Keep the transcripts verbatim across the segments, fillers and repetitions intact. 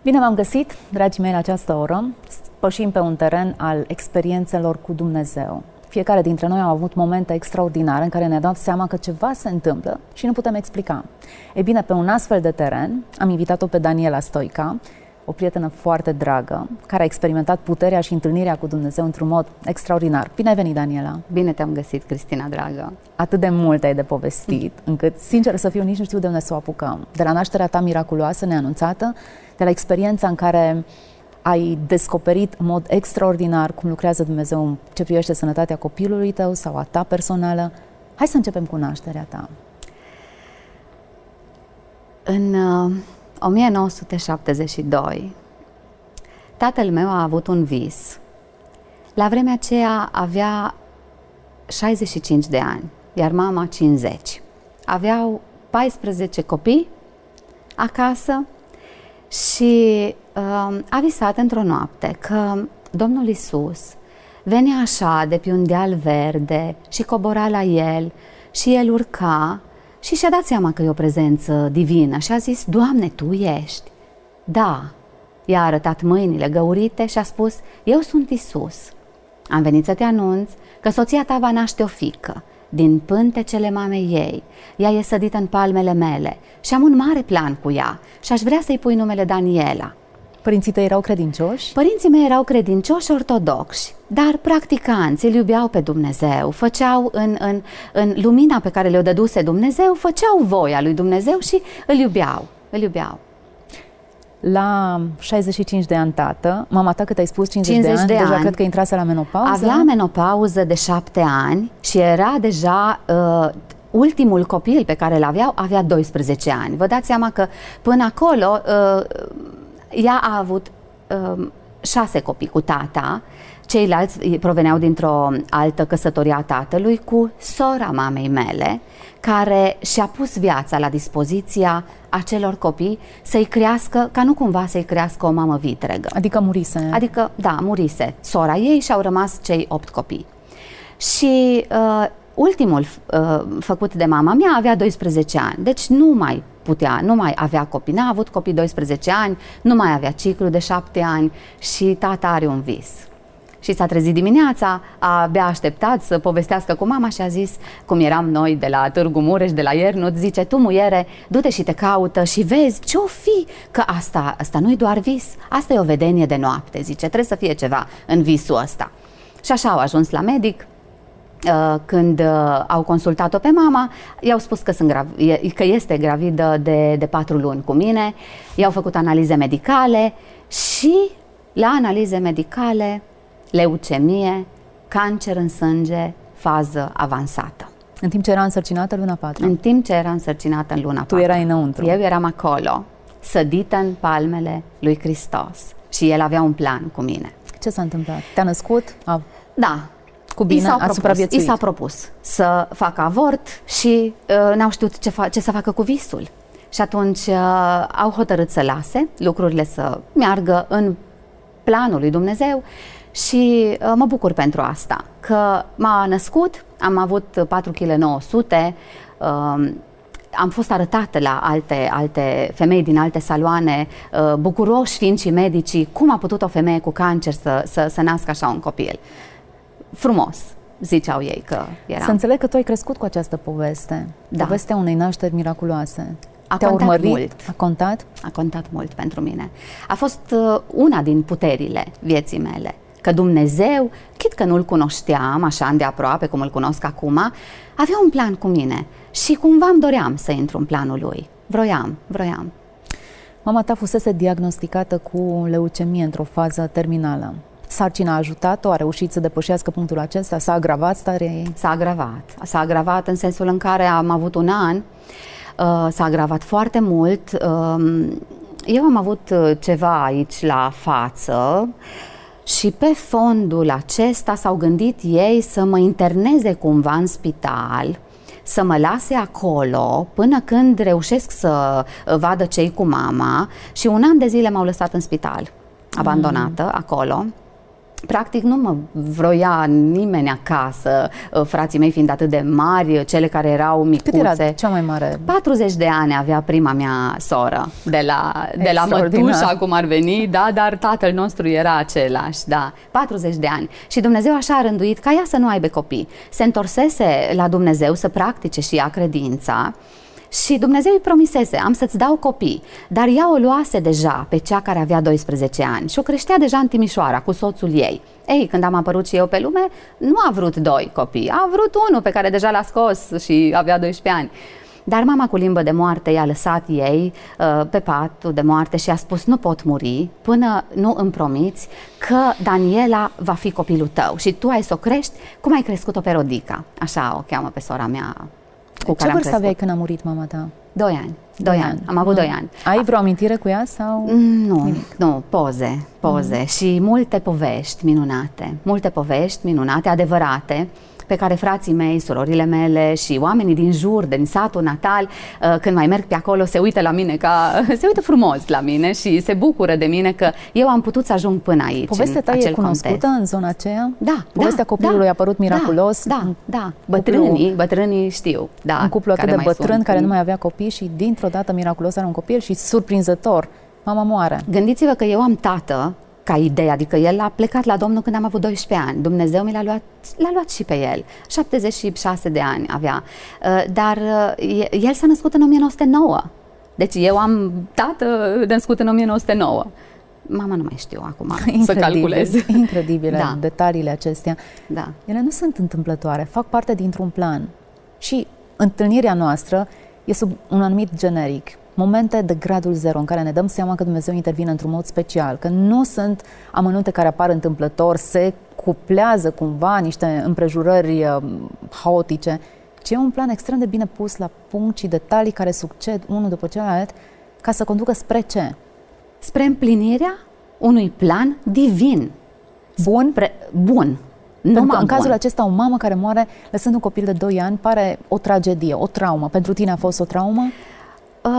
Bine v-am găsit, dragii mei, la această oră. Pășim pe un teren al experiențelor cu Dumnezeu. Fiecare dintre noi a avut momente extraordinare în care ne-a dat seama că ceva se întâmplă și nu putem explica. Ei bine, pe un astfel de teren am invitat-o pe Daniela Stoica, o prietenă foarte dragă, care a experimentat puterea și întâlnirea cu Dumnezeu într-un mod extraordinar. Bine ai venit, Daniela! Bine te-am găsit, Cristina, dragă! Atât de mult ai de povestit, încât, sincer să fiu, nici nu știu de unde să o apucăm. De la nașterea ta miraculoasă, neanunțată, de la experiența în care ai descoperit în mod extraordinar cum lucrează Dumnezeu în ce privește sănătatea copilului tău sau a ta personală. Hai să începem cu nașterea ta. În uh, o mie nouă sute șaptezeci și doi, tatăl meu a avut un vis. La vremea aceea avea șaizeci și cinci de ani, iar mama cincizeci. Aveau paisprezece copii acasă și uh, a visat într-o noapte că Domnul Iisus venea așa de pe un deal verde și cobora la el și el urca și și-a dat seama că e o prezență divină și a zis: Doamne, Tu ești? Da. I-a arătat mâinile găurite și a spus: Eu sunt Iisus. Am venit să te anunț că soția ta va naște o fiică din pântecele mamei ei. Ea e sădită în palmele mele și am un mare plan cu ea și aș vrea să-i pui numele Daniela. Părinții tăi erau credincioși? Părinții mei erau credincioși ortodoxi, dar practicanți, îl iubeau pe Dumnezeu, făceau în, în, în lumina pe care le-o dăduse Dumnezeu, făceau voia lui Dumnezeu și îl iubeau, îl iubeau. La șaizeci și cinci de ani, tată, mama ta, cât ai spus, cincizeci, cincizeci de ani, de deja cred că intrase la menopauză. Avea menopauză de șapte ani și era deja uh, ultimul copil pe care l-aveau, avea doisprezece ani. Vă dați seama că până acolo uh, ea a avut uh, șase copii cu tata, ceilalți proveneau dintr-o altă căsătorie a tatălui cu sora mamei mele, care și-a pus viața la dispoziția acelor copii să-i crească, ca nu cumva să-i crească o mamă vitregă. Adică murise. Adică, da, murise sora ei și au rămas cei opt copii. Și uh, ultimul uh, făcut de mama mea avea doisprezece ani, deci nu mai putea, nu mai avea copii, n-a avut copii doisprezece ani, nu mai avea ciclu de șapte ani și tata are un vis. Și s-a trezit dimineața, a abia așteptat să povestească cu mama și a zis, cum eram noi de la Târgu Mureș, de la Iernut, zice: tu, muiere, du-te și te caută și vezi ce-o fi, că asta, asta nu-i doar vis, asta e o vedenie de noapte, zice, trebuie să fie ceva în visul ăsta. Și așa au ajuns la medic. Când au consultat-o pe mama, i-au spus că, sunt grav- că este gravidă de, de patru luni cu mine, i-au făcut analize medicale și la analize medicale leucemie, cancer în sânge, fază avansată. În timp ce era însărcinată luna patru? În timp ce era însărcinată în luna patru. Tu erai înăuntru? Eu eram acolo, sădită în palmele lui Hristos și El avea un plan cu mine. Ce s-a întâmplat? Te-a născut? A... Da. Cu bine? A supraviețuit? I s-a propus să facă avort și uh, n-au știut ce, fa- ce să facă cu visul. Și atunci uh, au hotărât să lase lucrurile să meargă în planul lui Dumnezeu. Și uh, mă bucur pentru asta, că m-a născut, am avut patru virgulă nouă sute kg, uh, am fost arătată la alte, alte femei din alte saloane, uh, bucuroși fiind și medicii, cum a putut o femeie cu cancer să, să, să nască așa un copil. Frumos, ziceau ei că era. Să înțeleg că tu ai crescut cu această poveste, da. Povestea unei nașteri miraculoase. A Te-a contat urmărit? mult. A contat? A contat mult pentru mine. A fost uh, una din puterile vieții mele. Că Dumnezeu, chit că nu-L cunoșteam așa îndeaproape cum îl cunosc acum, avea un plan cu mine și cumva îmi doream să intru în planul Lui. Vroiam, vroiam. Mama ta fusese diagnosticată cu leucemie într-o fază terminală. Sarcina a ajutat-o? A reușit să depășească punctul acesta? S-a agravat starea ei? S-a agravat. S-a agravat în sensul în care am avut un an. Uh, s-a agravat foarte mult. Uh, eu am avut ceva aici la față. Și pe fondul acesta s-au gândit ei să mă interneze cumva în spital, să mă lase acolo până când reușesc să vadă ce-i cu mama și un an de zile m-au lăsat în spital, abandonată mm. acolo, Practic nu mă vroia nimeni acasă, frații mei fiind atât de mari, cele care erau micuțe. Cât era cea mai mare? patruzeci de ani avea prima mea soră, de la, de la mătușa, cum ar veni, da, dar tatăl nostru era același, da, patruzeci de ani. Și Dumnezeu așa a rânduit ca ea să nu aibă copii. Se întorsese la Dumnezeu să practice și ea credința. Și Dumnezeu îi promisese, am să-ți dau copii, dar ea o luase deja pe cea care avea doisprezece ani și o creștea deja în Timișoara cu soțul ei. Ei, când am apărut și eu pe lume, nu a vrut doi copii, a vrut unul pe care deja l-a scos și avea doisprezece ani. Dar mama cu limbă de moarte i-a lăsat ei uh, pe patul de moarte și a spus, nu pot muri până nu îmi promiți că Daniela va fi copilul tău și tu ai să o crești cum ai crescut-o pe Rodica. Așa o cheamă pe sora mea. Cu Ce vârstă aveai când a murit mama ta? Doi ani. Doi ani. ani. Am avut nu. doi ani. Ai vreo amintire cu ea sau? Nu, nimic? nu, poze, poze mm. și multe povești minunate, multe povești minunate, adevărate, pe care frații mei, surorile mele și oamenii din jur, din satul natal, când mai merg pe acolo, se uită la mine ca, se uită frumos la mine și se bucură de mine că eu am putut să ajung până aici. Povestea ta e cunoscută context. în zona aceea? Da. Povestea da, copilului da, a apărut miraculos? Da, da, da. Bătrânii, bătrânii știu. Da, un cuplu atât de bătrân sunt. care nu mai avea copii și dintr-o dată miraculos are un copil și surprinzător, mama moare. Gândiți-vă că eu am tată ca idee, adică el a plecat la Domnul când am avut doisprezece ani. Dumnezeu mi l-a luat, l-a luat și pe el. șaptezeci și șase de ani avea. Dar el s-a născut în o mie nouă sute nouă. Deci eu am tată născut în o mie nouă sute nouă. Mama nu mai știu acum incredibil, să calculez. Incredibile da. detaliile acestea. Da. Ele nu sunt întâmplătoare, fac parte dintr-un plan. Și întâlnirea noastră e sub un anumit generic. Momente de gradul zero în care ne dăm seama că Dumnezeu intervine într-un mod special, că nu sunt amănunte care apar întâmplător, se cuplează cumva niște împrejurări uh, haotice, ci e un plan extrem de bine pus la punct și detalii care succed unul după celălalt ca să conducă spre ce? Spre împlinirea unui plan divin. Bun? Spre, bun. Pentru că în cazul acesta o mamă care moare lăsând un copil de doi ani pare o tragedie, o traumă. Pentru tine a fost o traumă? Uh,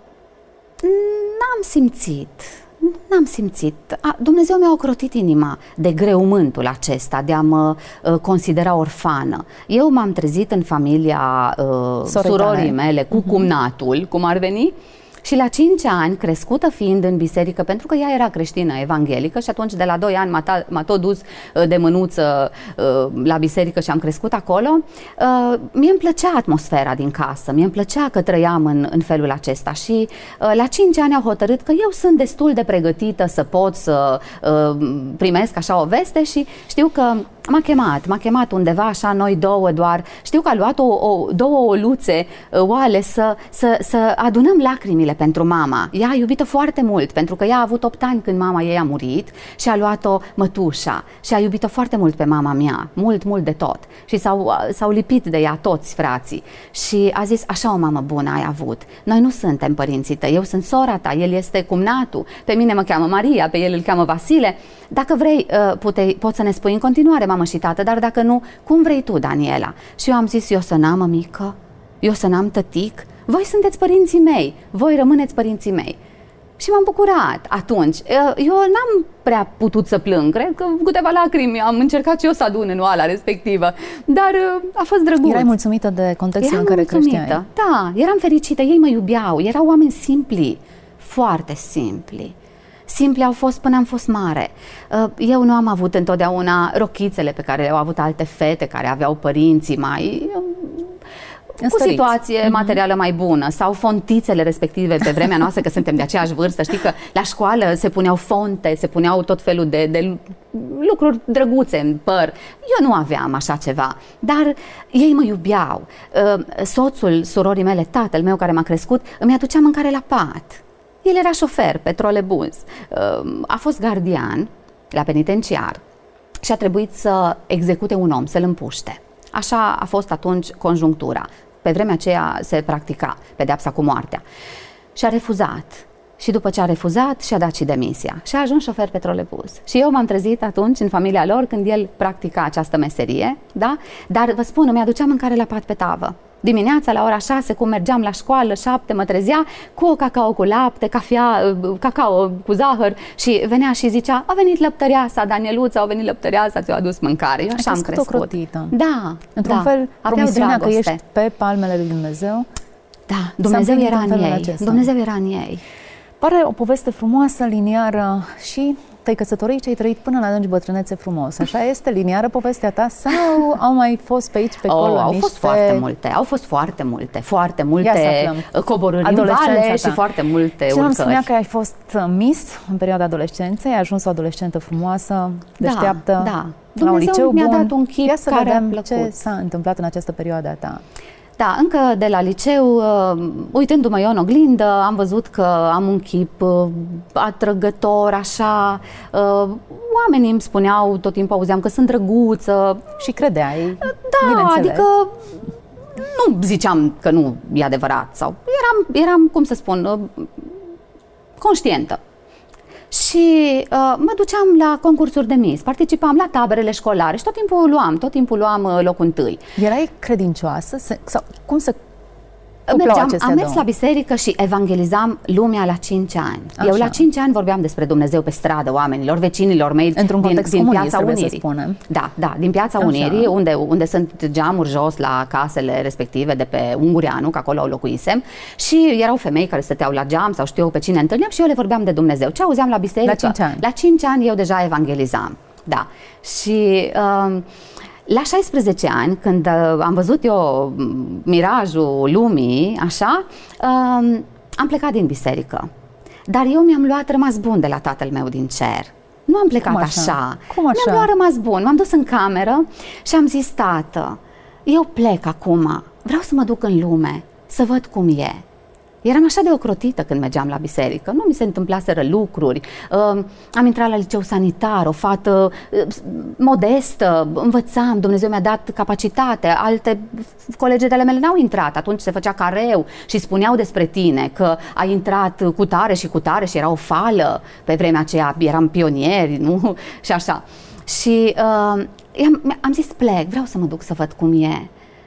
n-am simțit, n-am simțit. A, Dumnezeu mi-a ocrotit inima de greumântul acesta, de a mă uh, considera orfană. Eu m-am trezit în familia uh, surorii mele, cu uh-huh. cumnatul, cum ar veni, și la cinci ani, crescută fiind în biserică, pentru că ea era creștină evanghelică și atunci de la doi ani m-a, m-a tot dus de mânuță la biserică și am crescut acolo, mie îmi plăcea atmosfera din casă, mie îmi plăcea că trăiam în, în felul acesta și la cinci ani au hotărât că eu sunt destul de pregătită să pot să primesc așa o veste și știu că m-a chemat, m-a chemat undeva așa noi două doar, știu că a luat o, o, două oluțe oale să, să, să adunăm lacrimile pentru mama. Ea a iubit-o foarte mult, pentru că ea a avut opt ani când mama ei a murit și a luat-o mătușa și a iubit-o foarte mult pe mama mea, mult, mult de tot. Și s-au, s-au lipit de ea toți frații. Și a zis, așa o mamă bună ai avut. Noi nu suntem părinții tăi, eu sunt sora ta, el este cumnatul, pe mine mă cheamă Maria, pe el îl cheamă Vasile. Dacă vrei, pute, poți să ne spui în continuare, mamă și tată, dar dacă nu, cum vrei tu, Daniela? Și eu am zis, eu să n-am mămică, eu să n-am tătic, voi sunteți părinții mei, voi rămâneți părinții mei. Și m-am bucurat atunci. Eu n-am prea putut să plâng, cred că câteva lacrimi am încercat și eu să adun în oala respectivă, dar a fost drăguț. Erai mulțumită de contextul eram în care mulțumită. creșteai? Da, eram fericită, ei mă iubeau, erau oameni simpli, foarte simpli. Simpli au fost până am fost mare. Eu nu am avut întotdeauna rochițele pe care le-au avut alte fete care aveau părinții mai cu situație mm-hmm. materială mai bună sau fontițele respective pe vremea noastră, că suntem de aceeași vârstă. Știi că la școală se puneau fonte, se puneau tot felul de, de lucruri drăguțe în păr. Eu nu aveam așa ceva, dar ei mă iubeau. Soțul surorii mele, tatăl meu care m-a crescut, îmi aducea mâncare la pat. El era șofer pe trolebuz, a fost gardian la penitenciar și a trebuit să execute un om, să-l împuște. Așa a fost atunci conjunctura. Pe vremea aceea se practica pedeapsa cu moartea. Și a refuzat. și după ce a refuzat, și-a dat și demisia. Și a ajuns șofer pe trolebuz. Și eu m-am trezit atunci în familia lor când el practica această meserie, da? Dar vă spun, îmi aducea mâncare la pat pe tavă. Dimineața la ora șase, cum mergeam la școală, șapte, mă trezea cu o cacao cu lapte, cafea, cacao cu zahăr și venea și zicea, a venit lăptăreasa, Danieluța, a venit lăptăreasa, ți-a adus mâncare. Eu așa am crescut. Ocrotită. Da. Într-un da. fel, promisiunea că ești pe palmele lui Dumnezeu. Da, Dumnezeu era în ei. Acesta. Dumnezeu era în ei. Pare o poveste frumoasă, liniară și te-ai căsătorit și ai trăit până la adânci bătrânețe frumos. Așa este liniară povestea ta sau au mai fost pe aici, pe acolo? Oh, au niște... fost foarte multe, au fost foarte multe, foarte multe coborâri în vale și foarte multe urcări. Și îmi spunea că ai fost Miss în perioada adolescenței, ai ajuns o adolescentă frumoasă, deșteaptă, da, da. La un liceu mi-a bun. dat un chip Ia să care vedem a plăcut. ce s-a întâmplat în această perioadă a ta. Da, încă de la liceu, uh, uitându-mă eu în oglindă, am văzut că am un chip uh, atrăgător, așa. Uh, oamenii îmi spuneau, tot timpul auzeam că sunt drăguță. Și credeai? Da, adică nu ziceam că nu e adevărat. Sau eram, eram cum să spun, uh, conștientă. Și uh, mă duceam la concursuri de Miss, participam la taberele școlare și tot timpul luam, tot timpul luam uh, locul întâi. Erai credincioasă? Sau cum să Mergeam, am mers două? la biserică și evangelizam lumea la cinci ani. Așa. Eu la cinci ani vorbeam despre Dumnezeu pe stradă oamenilor, vecinilor mei Într-un din, din Piața Unirii. Da, da, din Piața Așa. Unirii, unde, unde sunt geamuri jos la casele respective de pe Ungureanu, că acolo locuisem, și erau femei care stăteau la geam sau știu eu pe cine întâlneam și eu le vorbeam de Dumnezeu. Ce auzeam la biserică? La cinci ani. La cinci ani eu deja evangelizam. Da. Și uh, la șaisprezece ani, când uh, am văzut eu mirajul lumii, așa, uh, am plecat din biserică. Dar eu mi-am luat rămas bun de la Tatăl meu din cer. Nu am plecat Cum așa? așa. Cum așa? Mi-am luat rămas bun. M-am dus în cameră și am zis, Tată, eu plec acum. Vreau să mă duc în lume, să văd cum e. Eram așa de ocrotită când mergeam la biserică, nu mi se întâmplaseră lucruri, uh, am intrat la liceu sanitar, o fată uh, modestă, învățam, Dumnezeu mi-a dat capacitate, alte colegi de ale mele n-au intrat, atunci se făcea careu și spuneau despre tine că ai intrat cu tare și cu tare și era o fală, pe vremea aceea eram pionieri, nu? Și așa. Și uh, am, am zis plec, vreau să mă duc să văd cum e.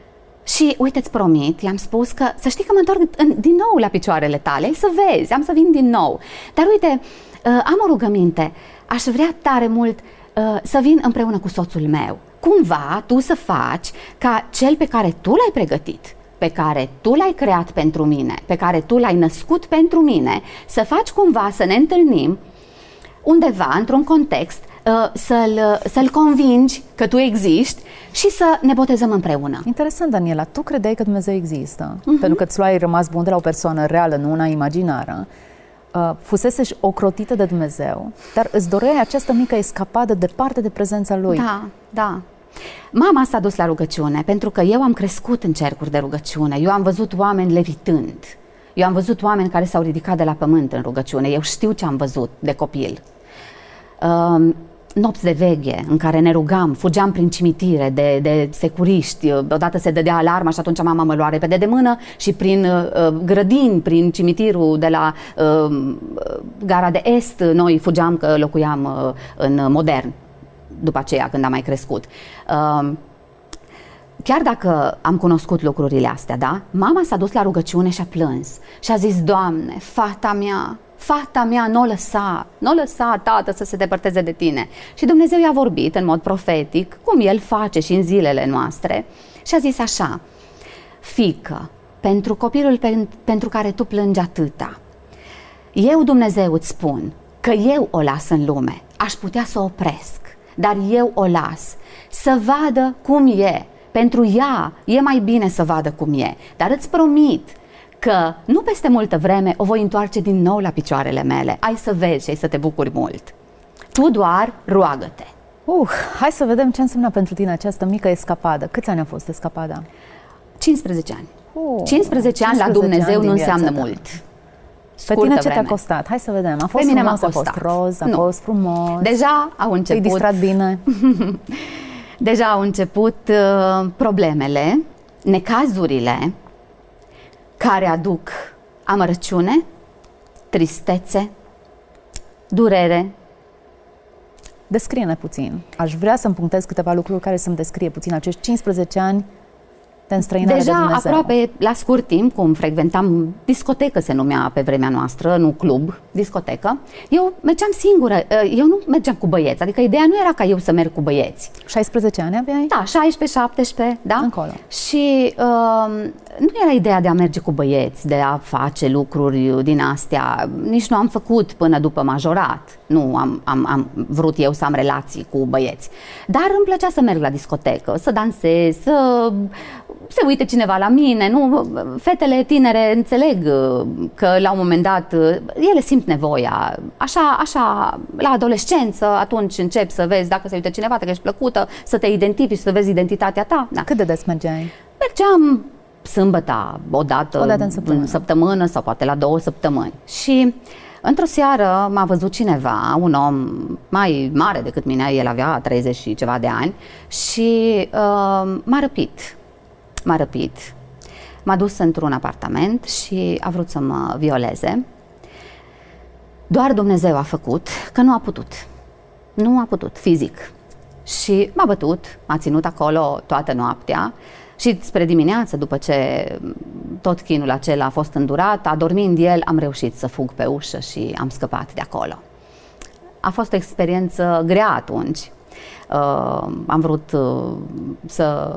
Și uite, îți promit, i-am spus că să știi că mă întorc în, din nou la picioarele tale, să vezi, am să vin din nou. Dar uite, uh, am o rugăminte, aș vrea tare mult uh, să vin împreună cu soțul meu. Cumva tu să faci ca cel pe care tu l-ai pregătit, pe care tu l-ai creat pentru mine, pe care tu l-ai născut pentru mine, să faci cumva să ne întâlnim undeva, într-un context, să-l, să-l convingi că tu existi și să ne botezăm împreună. Interesant, Daniela, tu credeai că Dumnezeu există, uh-huh. pentru că îți luai rămas bun de la o persoană reală, nu una imaginară. Uh, fuseseși ocrotită de Dumnezeu, dar îți doreai această mică escapadă departe de prezența Lui. Da, da. Mama s-a dus la rugăciune, pentru că eu am crescut în cercuri de rugăciune. Eu am văzut oameni levitând. Eu am văzut oameni care s-au ridicat de la pământ în rugăciune. Eu știu ce am văzut de copil. Uh, nopți de veche în care ne rugam, fugeam prin cimitire de, de securiști, odată se dădea alarma și atunci mama mă lua repede de mână și prin uh, grădini, prin cimitirul de la uh, Gara de Est, noi fugeam că locuiam uh, în Modern, după aceea când am mai crescut. Uh, Chiar dacă am cunoscut lucrurile astea, da? Mama s-a dus la rugăciune și a plâns și a zis, Doamne, fata mea, fata mea, nu o lăsa, nu o lăsa, Tată, să se depărteze de tine. Și Dumnezeu i-a vorbit în mod profetic, cum El face și în zilele noastre, și a zis așa, fiică, pentru copilul pe, pentru care tu plângi atâta, eu, Dumnezeu, îți spun că eu o las în lume, aș putea să o opresc, dar eu o las să vadă cum e. Pentru ea e mai bine să vadă cum e, dar îți promit că nu peste multă vreme o voi întoarce din nou la picioarele mele. Ai să vezi și ai să te bucuri mult. Tu doar roagă-te. Uh, hai să vedem ce înseamnă pentru tine această mică escapadă. Câți ani a fost escapada? cincisprezece ani. Uh, cincisprezece ani la Dumnezeu nu înseamnă mult. Pe tine ce te-a costat? Hai să vedem. A fost frumos, a fost roz, a fost frumos. Deja au început. Te-ai distrat bine. Deja au început uh, problemele, necazurile care aduc amărăciune, tristețe, durere. Descrie-ne puțin. Aș vrea să-mi punctez câteva lucruri care să-mi descrie puțin acești cincisprezece ani de înstrăinare Deja de Dumnezeu. aproape la scurt timp, cum frecventam discotecă, se numea pe vremea noastră, nu club, discotecă, eu mergeam singură, eu nu mergeam cu băieți, adică ideea nu era ca eu să merg cu băieți. șaisprezece ani aveai? Da, șaisprezece șaptesprezece, da? Încolo. Și uh, nu era ideea de a merge cu băieți, de a face lucruri din astea, nici nu am făcut până după majorat. Nu am, am, am vrut eu să am relații cu băieți. Dar îmi plăcea să merg la discotecă, să dansez, să se uite cineva la mine. Nu? Fetele tinere înțeleg că la un moment dat ele simt nevoia. Așa, așa, la adolescență, atunci începi să vezi dacă se uită cineva, dacă ești plăcută, să te identifici, să vezi identitatea ta. Da. Cât de des mergeai? Mergeam sâmbătă, o dată, o dată în săptămână. în săptămână sau poate la două săptămâni. Și într-o seară m-a văzut cineva, un om mai mare decât mine, el avea treizeci și ceva de ani, și uh, m-a răpit. M-a răpit. M-a dus într-un apartament și a vrut să mă violeze. Doar Dumnezeu a făcut, că nu a putut. Nu a putut, fizic. Și m-a bătut, m-a ținut acolo toată noaptea. Și spre dimineață, după ce tot chinul acela a fost îndurat, adormind el, am reușit să fug pe ușă și am scăpat de acolo. A fost o experiență grea atunci. Uh, am vrut uh, să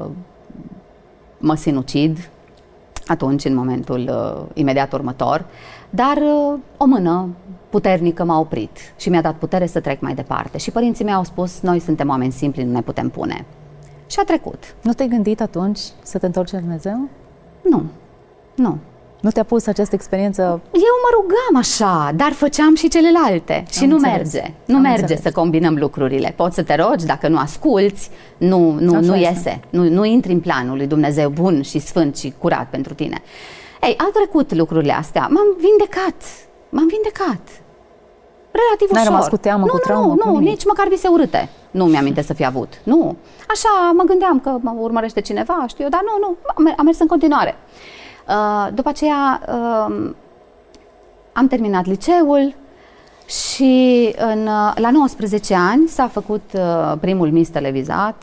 mă sinucid atunci, în momentul uh, imediat următor, dar uh, o mână puternică m-a oprit și mi-a dat putere să trec mai departe. Și părinții mei au spus, noi suntem oameni simpli, nu ne putem pune. Și a trecut. Nu te-ai gândit atunci să te întorci la Dumnezeu? Nu, nu. Nu te-a pus această experiență? Eu mă rugam așa, dar făceam și celelalte. Și Am nu înțeles. merge. Nu Am merge înțeles. să combinăm lucrurile. Poți să te rogi, dacă nu asculți, nu, nu, Așa nu este. iese. Nu, nu intri în planul lui Dumnezeu bun și sfânt și curat pentru tine. Ei, au trecut lucrurile astea. M-am vindecat. M-am vindecat. Relativ N-ai ușor. rămas cu teamă, nu, cu traumă, nu, cu nu, nimic? nici măcar vise urâte. Nu mi-aminte să fi avut. Nu. Așa mă gândeam că mă urmărește cineva, știu eu, dar nu, nu. Am, am mers în continuare. Uh, după aceea uh, am terminat liceul și în, uh, la nouăsprezece ani s-a făcut uh, primul Miss televizat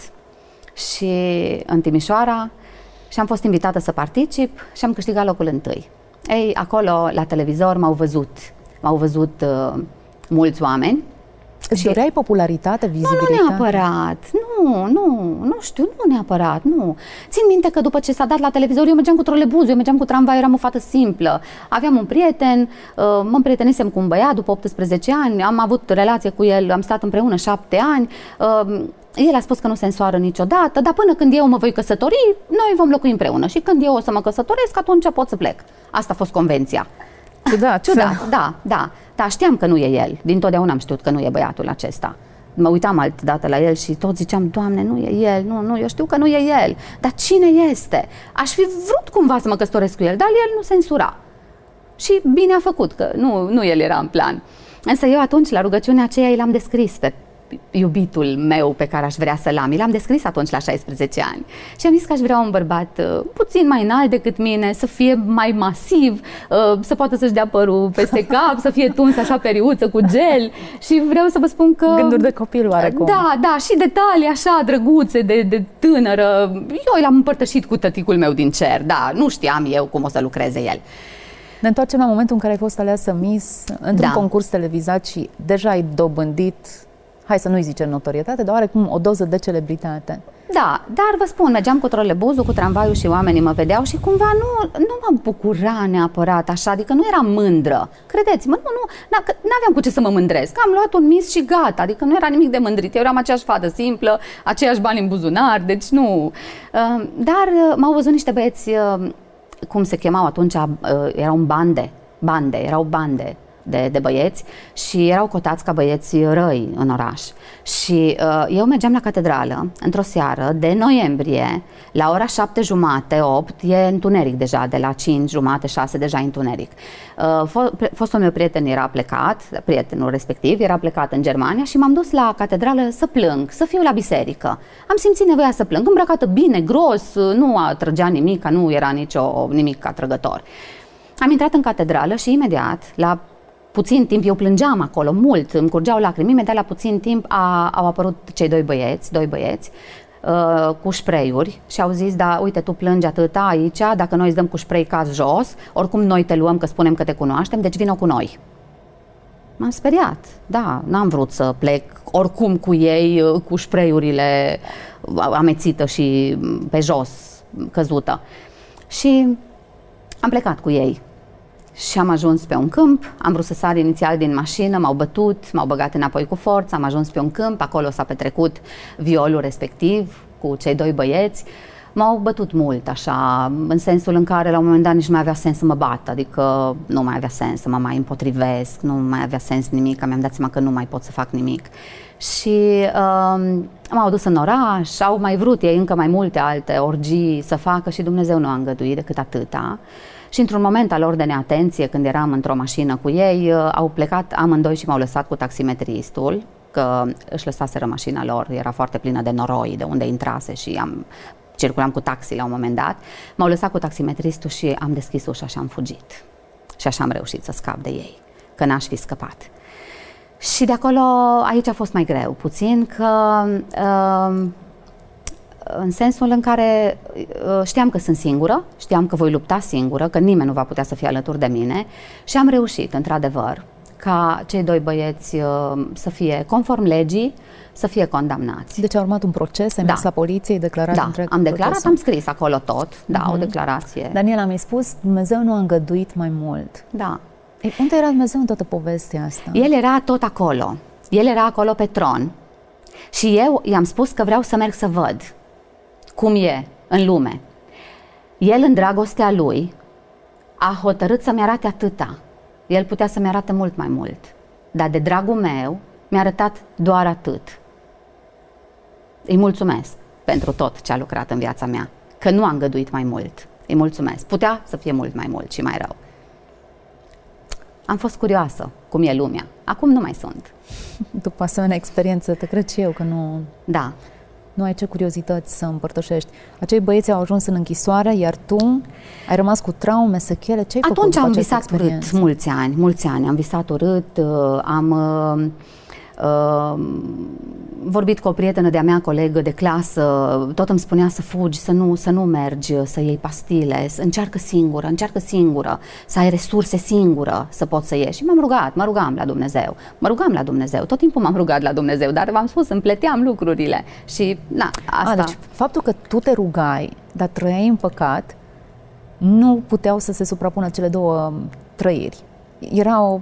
și în Timișoara și am fost invitată să particip și am câștigat locul întâi. Ei, acolo la televizor m-au văzut, m-au văzut uh, mulți oameni. Îți Și- doreai popularitate, vizibilitate? Nu neapărat, nu, nu, nu știu, nu neapărat, nu. Țin minte că după ce s-a dat la televizor, eu mergeam cu trolebuzul, eu mergeam cu tramvai, eram o fată simplă. Aveam un prieten, uh, mă împrietenisem cu un băiat după optsprezece ani, am avut relație cu el, am stat împreună șapte ani. Uh, el a spus că nu se însoară niciodată, dar până când eu mă voi căsători, noi vom locui împreună. Și când eu o să mă căsătoresc, atunci pot să plec. Asta a fost convenția. Ciudat. Ciudat, da, da. Dar știam că nu e el. Dintotdeauna am știut că nu e băiatul acesta. Mă uitam altă dată la el și tot ziceam, Doamne, nu e el, nu, nu, eu știu că nu e el. Dar cine este? Aș fi vrut cumva să mă căsătoresc cu el, dar el nu se însura. Și bine a făcut, că nu, nu el era în plan. Însă eu atunci, la rugăciunea aceea, i l-am descris pe iubitul meu pe care aș vrea să-l am. I l-am descris atunci la șaisprezece ani. Și am zis că aș vrea un bărbat uh, puțin mai înalt decât mine, să fie mai masiv, uh, să poată să-și dea părul peste cap, să fie tuns așa periuță cu gel. Și vreau să vă spun că... Gânduri de copil oarecum. Da, da, și detalii așa drăguțe de, de tânără. Eu l-am împărtășit cu tăticul meu din cer, da, nu știam eu cum o să lucreze el. Ne întoarcem la momentul în care ai fost aleasă Miss într-un Da. concurs televizat și deja ai dobândit, hai să nu-i zicem notorietate, dar oarecum o doză de celebritate. Da, dar vă spun, mergeam cu trolebuzul, cu tramvaiul și oamenii mă vedeau și cumva nu, nu mă bucura neapărat așa, adică nu eram mândră. Credeți-mă, nu, nu, n-aveam cu ce să mă mândresc. Am luat un Miss și gata, adică nu era nimic de mândrit. Eu eram aceeași fată simplă, aceiași bani în buzunar, deci nu. Dar m-au văzut niște băieți, cum se chemau atunci, erau bande, bande, erau bande. De, de băieți și erau cotați ca băieți răi în oraș. Și uh, eu mergeam la catedrală într-o seară de noiembrie, la ora șapte jumate, opt, e întuneric deja, de la cinci jumate, șase deja e întuneric. Uh, fo- fostul meu prieten era plecat, prietenul respectiv era plecat în Germania și m-am dus la catedrală să plâng, să fiu la biserică. Am simțit nevoia să plâng, îmbrăcată bine, gros, nu atrăgea nimic, nu era nicio, nimic atrăgător. Am intrat în catedrală și imediat, la puțin timp, eu plângeam acolo mult, îmi curgeau lacrimi, imediat la puțin timp a, au apărut cei doi băieți, doi băieți, uh, cu spray-uri și au zis, da, uite, tu plângi atâta aici, dacă noi îți dăm cu spray, caz jos, oricum noi te luăm că spunem că te cunoaștem, deci vină cu noi. M-am speriat, da, n-am vrut să plec oricum cu ei, cu spray-urile amețită și pe jos, căzută. Și am plecat cu ei și am ajuns pe un câmp, am vrut să sar inițial din mașină, m-au bătut, m-au băgat înapoi cu forță, am ajuns pe un câmp, acolo s-a petrecut violul respectiv cu cei doi băieți. M-au bătut mult, așa, în sensul în care la un moment dat nici nu mai avea sens să mă bat, adică nu mai avea sens să mă mai împotrivesc, nu mai avea sens nimic, mi-am dat seama că nu mai pot să fac nimic. Și um, m-au dus în oraș, au mai vrut ei încă mai multe alte orgii să facă și Dumnezeu nu a îngăduit decât atâta. Și într-un moment al lor de neatenție, când eram într-o mașină cu ei, au plecat amândoi și m-au lăsat cu taximetristul, că își lăsaseră mașina lor, era foarte plină de noroi, de unde intrase și am... circulam cu taxi la un moment dat, m-au lăsat cu taximetristul și am deschis ușa și am fugit. Și așa am reușit să scap de ei, că n-aș fi scăpat. Și de acolo, aici a fost mai greu puțin, că uh, în sensul în care uh, știam că sunt singură, știam că voi lupta singură, că nimeni nu va putea să fie alături de mine și am reușit, într-adevăr, ca cei doi băieți uh, să fie conform legii, să fie condamnați. Deci a urmat un proces, ai da. mers la poliție, ai declarat da, întreg am declarat, procesul. am scris acolo tot, da, uh-huh. o declarație. Daniela, mi-ai spus, Dumnezeu nu a îngăduit mai mult. Da. Ei, unde era Dumnezeu în toată povestea asta? El era tot acolo. El era acolo pe tron. Și eu i-am spus că vreau să merg să văd cum e în lume. El, în dragostea lui, a hotărât să-mi arate atâta. El putea să-mi arate mult mai mult. Dar de dragul meu, mi-a arătat doar atât. Îi mulțumesc pentru tot ce a lucrat în viața mea, că nu a îngăduit mai mult. Îi mulțumesc. Putea să fie mult mai mult și mai rău. Am fost curioasă cum e lumea. Acum nu mai sunt. După asemenea experiență, te cred și eu că nu, da. nu ai ce curiozități să împărtășești. Acei băieți au ajuns în închisoare, iar tu ai rămas cu traume, sechele. Ce ai făcut Atunci după am această visat urât experiență? mulți ani, mulți ani. Am visat urât, am... Uh, vorbit cu o prietenă de-a mea, colegă de clasă, tot îmi spunea să fugi, să nu, să nu mergi, să iei pastile, să încearcă singură, încearcă singură, să ai resurse singură să poți să ieși. Și m-am rugat, mă rugam la Dumnezeu, mă rugam la Dumnezeu, tot timpul m-am rugat la Dumnezeu, dar v-am spus, împleteam lucrurile și na, asta... A, deci faptul că tu te rugai, dar trăiai în păcat, nu puteau să se suprapună cele două trăiri. Era o...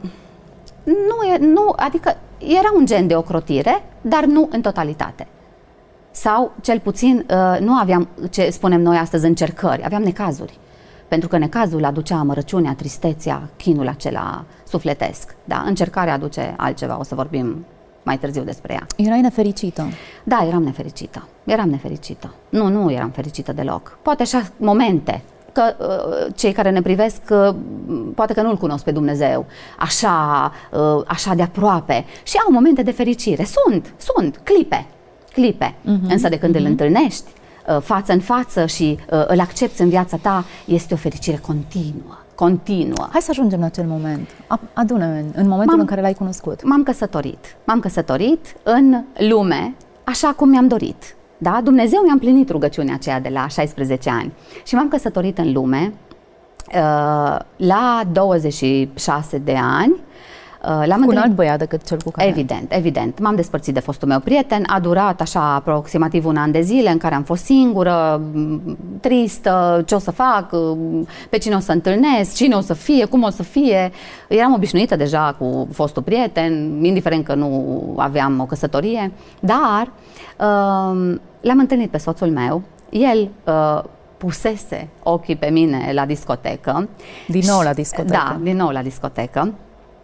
Nu, nu, adică era un gen de ocrotire, dar nu în totalitate. Sau, cel puțin, nu aveam, ce spunem noi astăzi, încercări, aveam necazuri. Pentru că necazul aducea amărăciunea, tristețea, chinul acela sufletesc. Da, încercarea aduce altceva, o să vorbim mai târziu despre ea. Erai nefericită? Da, eram nefericită. Eram nefericită. Nu, nu eram fericită deloc. Poate așa momente, că uh, cei care ne privesc uh, poate că nu-L cunosc pe Dumnezeu așa, uh, așa de aproape și au momente de fericire. Sunt, sunt, clipe, clipe. Uh-huh, Însă de când uh-huh. îl întâlnești uh, față în față și uh, îl accepți în viața ta, este o fericire continuă, continuă. Hai să ajungem la acel moment. Adună-mi în momentul în care l-ai cunoscut. M-am căsătorit. M-am căsătorit în lume așa cum mi-am dorit. Da? Dumnezeu mi-a împlinit rugăciunea aceea de la șaisprezece ani și m-am căsătorit în lume uh, la douăzeci și șase de ani. Uh, cu un alt băiat decât cel cu care... Evident, evident. M-am despărțit de fostul meu prieten, a durat așa aproximativ un an de zile în care am fost singură, tristă, ce o să fac, pe cine o să întâlnesc, cine o să fie, cum o să fie. Eram obișnuită deja cu fostul prieten, indiferent că nu aveam o căsătorie, dar uh, l-am întâlnit pe soțul meu, el... Uh, pusese ochii pe mine la discotecă. Din nou la discotecă. Da, din nou la discotecă.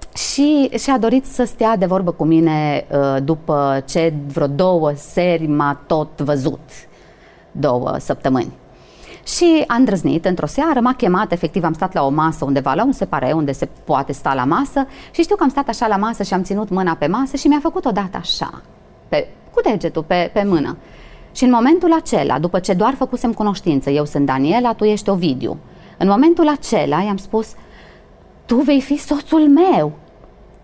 Și și-a dorit să stea de vorbă cu mine uh, după ce vreo două seri m-a tot văzut. Două săptămâni. Și a îndrăznit într-o seară, m-a chemat, efectiv am stat la o masă undeva, la un separe unde se poate sta la masă și știu că am stat așa la masă și am ținut mâna pe masă și mi-a făcut odată așa, pe, cu degetul pe, pe mână. Și în momentul acela, după ce doar făcusem cunoștință, eu sunt Daniela, tu ești Ovidiu, în momentul acela i-am spus: tu vei fi soțul meu.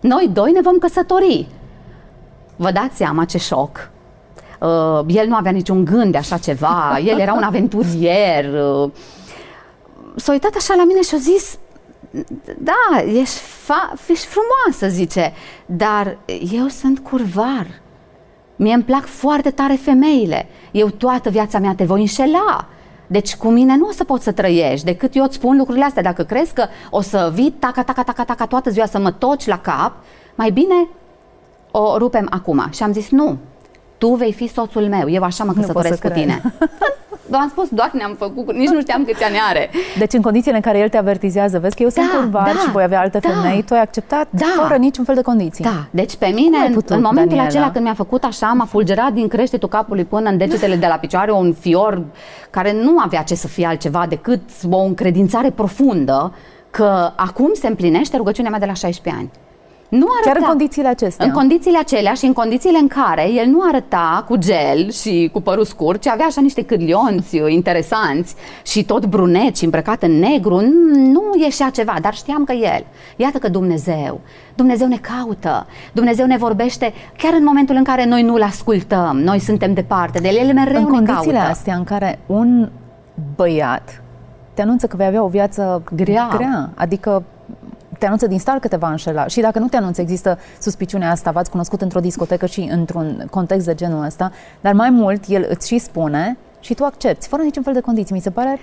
Noi doi ne vom căsători. Vă dați seama ce șoc. Uh, el nu avea niciun gând de așa ceva, el era un aventurier. Uh, s-a uitat așa la mine și a zis, da, ești, ești frumoasă, zice, dar eu sunt curvar. Mie îmi plac foarte tare femeile. Eu toată viața mea te voi înșela. Deci cu mine nu o să poți să trăiești, decât eu îți spun lucrurile astea. Dacă crezi că o să vii taca, taca, taca, taca toată ziua să mă toci la cap, mai bine o rupem acum. Și am zis, nu, tu vei fi soțul meu, eu așa mă căsătoresc cu tine. V-am spus, doar ne-am făcut, nici nu știam câți ani are. Deci în condițiile în care el te avertizează, vezi că eu sunt da, curvar da, și voi avea alte da, femei, tu ai acceptat da, fără niciun fel de condiții. Da, deci pe mine, în, putut, în momentul Daniela? acela când mi-a făcut așa, m-a fulgerat din creștetul capului până în degetele de la picioare un fior care nu avea ce să fie altceva decât o încredințare profundă că acum se împlinește rugăciunea mea de la șaisprezece ani. Nu arăta, chiar în condițiile acestea. În condițiile acelea și în condițiile în care el nu arăta cu gel și cu părul scurt, ci avea așa niște cârlionți interesanți și tot brunet și îmbrăcat în negru, nu ieșea ceva, dar știam că el, iată că Dumnezeu, Dumnezeu ne caută, Dumnezeu ne vorbește chiar în momentul în care noi nu-L ascultăm, noi suntem departe de El, El mereu în ne condițiile caută. astea în care un băiat te anunță că vei avea o viață grea, grea adică te anunță din start că te va înșela și dacă nu te anunță, există suspiciunea asta, v-ați cunoscut într-o discotecă și într-un context de genul ăsta, dar mai mult el îți și spune și tu accepti, fără niciun fel de condiții, mi se pare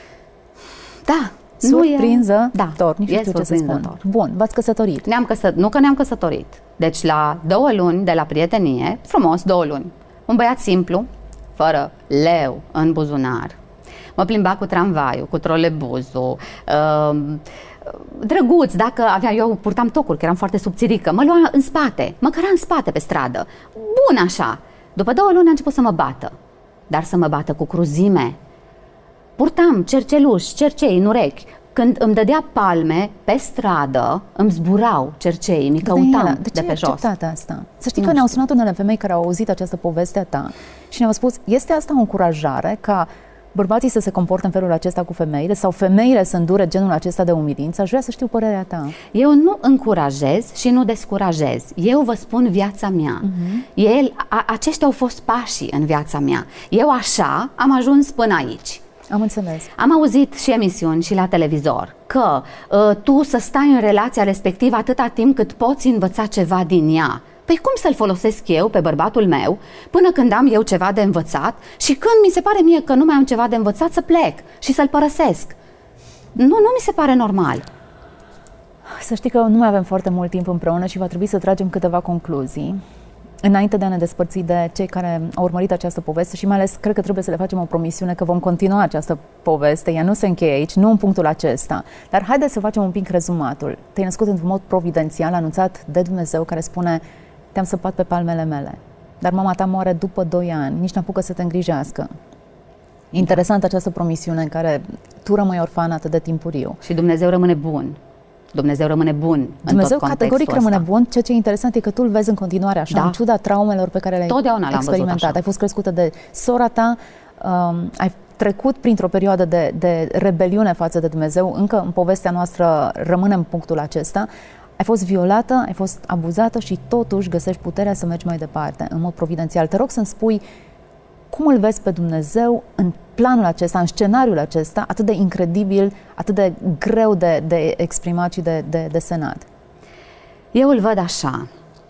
da, surprinzător, da, nici nu știu ce să spun. Bun, v-ați căsătorit. Ne-am căsătorit, nu că ne-am căsătorit, deci la două luni de la prietenie, frumos, două luni, un băiat simplu, fără leu în buzunar, mă plimba cu tramvaiul, cu trolebuzul, uh, drăguț, dacă avea, eu purtam tocuri, că eram foarte subțirică, mă lua în spate, mă căra în spate pe stradă, bun așa. După două luni a început să mă bată, dar să mă bată cu cruzime. Purtam cerceluși, cercei în urechi. Când îmi dădea palme pe stradă, îmi zburau cerceii, mi căutam de, de pe jos. De ce ai acceptat asta? Să știi nu că ne-au știu. sunat unele femei care au auzit această poveste a ta și ne-au spus, este asta o încurajare ca bărbații să se comportă în felul acesta cu femeile sau femeile să îndure genul acesta de umilință? Aș vrea să știu părerea ta. Eu nu încurajez și nu descurajez. Eu vă spun viața mea. Uh-huh. El, a, aceștia au fost pașii în viața mea. Eu așa am ajuns până aici. Am înțeles. Am auzit și emisiuni și la televizor că uh, tu să stai în relația respectivă atâta timp cât poți învăța ceva din ea. Păi cum să-l folosesc eu pe bărbatul meu până când am eu ceva de învățat și când mi se pare mie că nu mai am ceva de învățat să plec și să-l părăsesc? Nu, nu mi se pare normal. Să știi că nu mai avem foarte mult timp împreună și va trebui să tragem câteva concluzii înainte de a ne despărți de cei care au urmărit această poveste și mai ales cred că trebuie să le facem o promisiune că vom continua această poveste. Ea nu se încheie aici, nu în punctul acesta. Dar haideți să facem un pic rezumatul. Te-ai născut într-un mod providențial, anunțat de Dumnezeu, care spune: te-am săpat pe palmele mele. Dar mama ta moare după doi ani, nici n-apucă să te îngrijească. Interesant această promisiune în care tu rămâi orfană atât de timpuriu. Și Dumnezeu rămâne bun. Dumnezeu rămâne bun. Dumnezeu în tot categoric ăsta. rămâne bun. Ceea ce e interesant e că tu îl vezi în continuare așa, da, în ciuda traumelor pe care le-ai experimentat. Ai fost crescută de sora ta, um, ai trecut printr-o perioadă de, de rebeliune față de Dumnezeu, încă în povestea noastră rămâne în punctul acesta. Ai fost violată, ai fost abuzată și totuși găsești puterea să mergi mai departe, în mod providențial. Te rog să-mi spui cum îl vezi pe Dumnezeu în planul acesta, în scenariul acesta, atât de incredibil, atât de greu de, de exprimat și de, de desenat. Eu îl văd așa.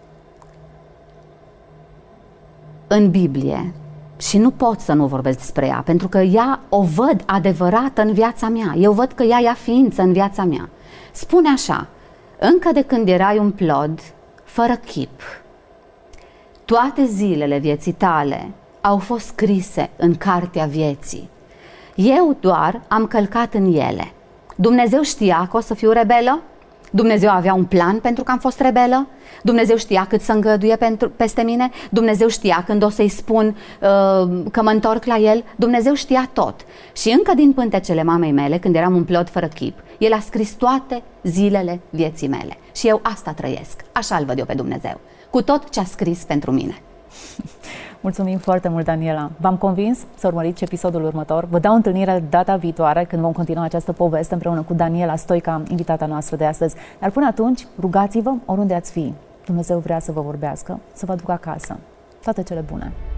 În Biblie, și nu pot să nu vorbesc despre ea, pentru că ea o văd adevărată în viața mea. Eu văd că ea ia ființă în viața mea. Spune așa: încă de când erai un plod, fără chip, toate zilele vieții tale au fost scrise în cartea vieții. Eu doar am călcat în ele. Dumnezeu știa că o să fiu rebelă? Dumnezeu avea un plan pentru că am fost rebelă? Dumnezeu știa cât să îngăduie pentru, peste mine? Dumnezeu știa când o să-i spun uh, că mă întorc la El? Dumnezeu știa tot. Și încă din pântecele mamei mele, când eram un plod fără chip, El a scris toate zilele vieții mele. Și eu asta trăiesc. Așa îl văd eu pe Dumnezeu. Cu tot ce a scris pentru mine. Mulțumim foarte mult, Daniela. V-am convins să urmăriți episodul următor. Vă dau întâlnire data viitoare, când vom continua această poveste împreună cu Daniela Stoica, invitata noastră de astăzi. Dar până atunci, rugați-vă oriunde ați fi. Dumnezeu vrea să vă vorbească, să vă aducă acasă. Toate cele bune!